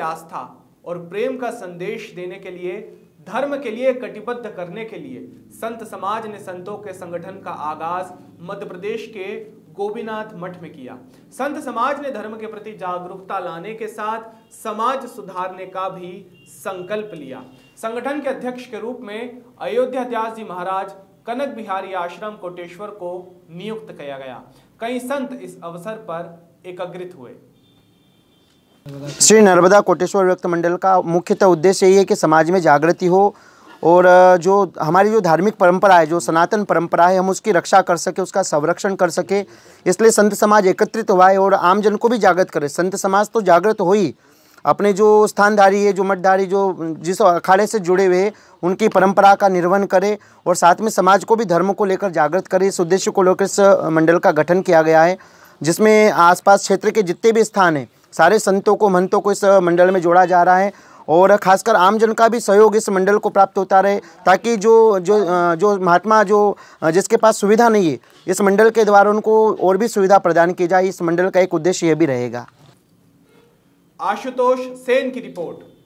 आस्था और प्रेम का संदेश देने के लिए, धर्म के लिए कटिबद्ध करने के लिए संत समाज ने संतों के संगठन का आगाज मध्य प्रदेश के गोपीनाथ मठ में किया। संत समाज ने धर्म के प्रति जागरूकता लाने के साथ समाज सुधारने का भी संकल्प लिया। संगठन के अध्यक्ष के रूप में अयोध्या दास जी महाराज कनक बिहारी आश्रम कोटेश्वर को नियुक्त किया गया। कई संत इस अवसर पर एकत्रित हुए। श्री नर्मदा कोटेश्वर व्यक्त मंडल का मुख्यतः उद्देश्य यही है कि समाज में जागृति हो और जो हमारी जो धार्मिक परंपरा है, जो सनातन परंपरा है, हम उसकी रक्षा कर सके, उसका संरक्षण कर सके। इसलिए संत समाज एकत्रित हुआ है और आम जन को भी जागृत करे। संत समाज तो जागृत हो ही, अपने जो स्थानधारी है, जो मठधारी, जो जिस अखाड़े से जुड़े हुए हैं, उनकी परंपरा का निर्वहन करे और साथ में समाज को भी धर्म को लेकर जागृत करे। इस उद्देश्य को लेकर इस मंडल का गठन किया गया है, जिसमें आसपास क्षेत्र के जितने भी स्थान हैं, सारे संतों को, महंतों को इस मंडल में जोड़ा जा रहा है और खासकर आम जन का भी सहयोग इस मंडल को प्राप्त होता रहे, ताकि जो महात्मा जिसके पास सुविधा नहीं है, इस मंडल के द्वारा उनको और भी सुविधा प्रदान की जाए। इस मंडल का एक उद्देश्य यह भी रहेगा। आशुतोष सेन की रिपोर्ट।